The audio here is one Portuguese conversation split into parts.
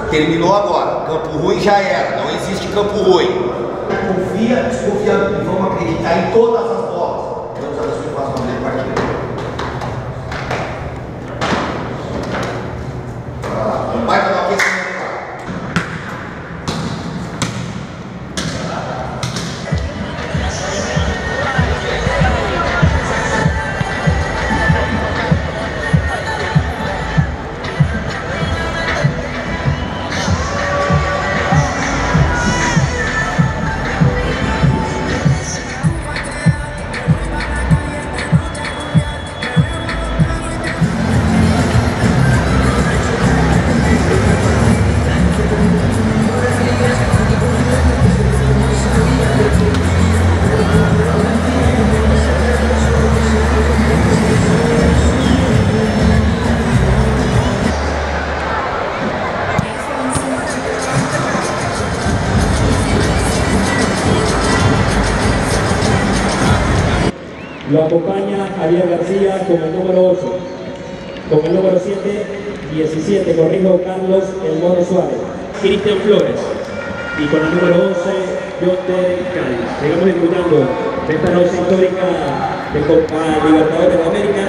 Terminou agora. Campo ruim já era. Não existe campo ruim. Confia, desconfiando e vamos acreditar em todas as bolas. Deus abençoe o próximo momento partida. Vai para o aquecimento. Lo acompaña Javier García con el número 8. Con el número 7, 17, corrijo, Carlos El Mono Suárez. Cristian Flores. Y con el número 11, Yote Cádiz. Seguimos disfrutando de esta noche histórica de Copa Libertadores de América.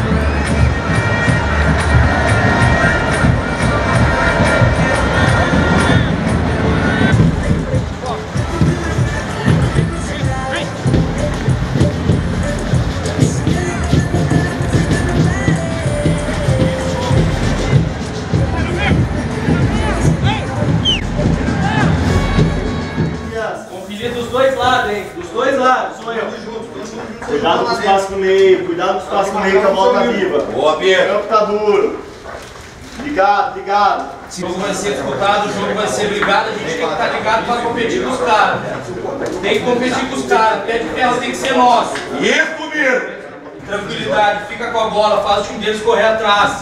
Dos dois lados, hein? Dos dois lados, sou eu. Cuidado com o espaço no meio, cuidado com o espaço no meio que a bola tá viva. Boa, Pedro. O campo tá duro. Ligado, ligado. O jogo vai ser disputado, o jogo vai ser brigado, a gente tem que estar ligado para competir com os caras. Tem que competir com os caras, pé de ferro tem que ser nosso. Isso comigo. Tranquilidade, fica com a bola, faz o time deles correr atrás.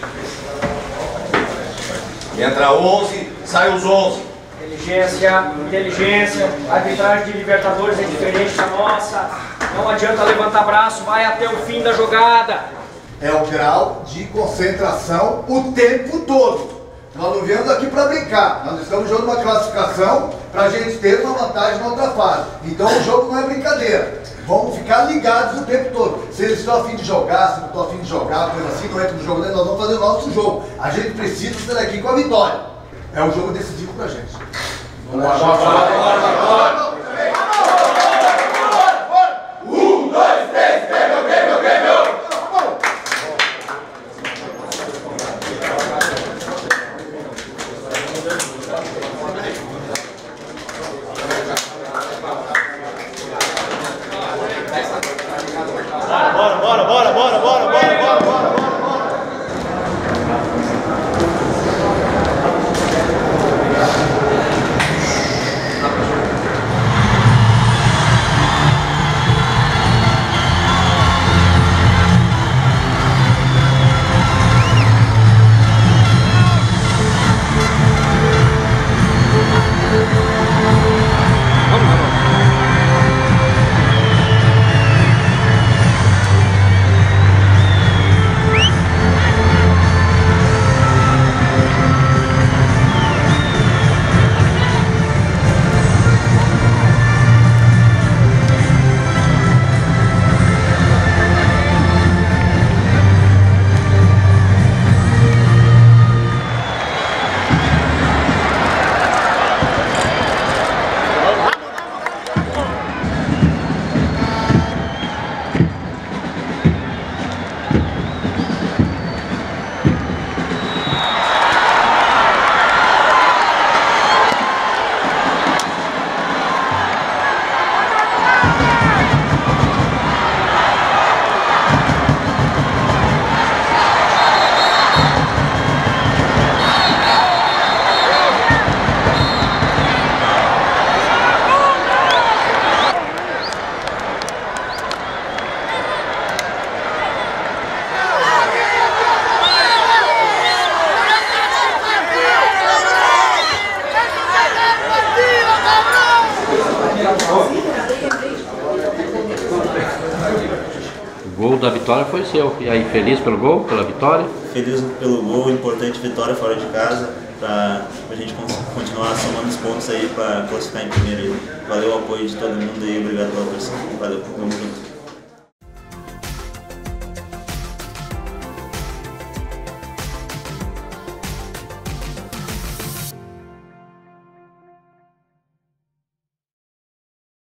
Entra 11, sai os 11. Inteligência, a arbitragem de Libertadores é diferente da nossa. Não adianta levantar braço, vai até o fim da jogada. É o grau de concentração o tempo todo. Nós não viemos aqui para brincar, nós estamos jogando uma classificação para a gente ter uma vantagem na outra fase. Então o jogo não é brincadeira. Vamos ficar ligados o tempo todo. Se eles estão a fim de jogar, se não estão a fim de jogar, coisa assim, não entra no jogo, nós vamos fazer o nosso jogo. A gente precisa sair daqui com a vitória. É um jogo decisivo pra gente. Bora, bora, bora, bora. O gol da vitória foi seu. E aí, feliz pelo gol, pela vitória? Feliz pelo gol, importante vitória fora de casa. para a gente continuar somando os pontos aí para classificar em primeiro. Valeu o apoio de todo mundo e obrigado pela torcida. Valeu, vamos junto.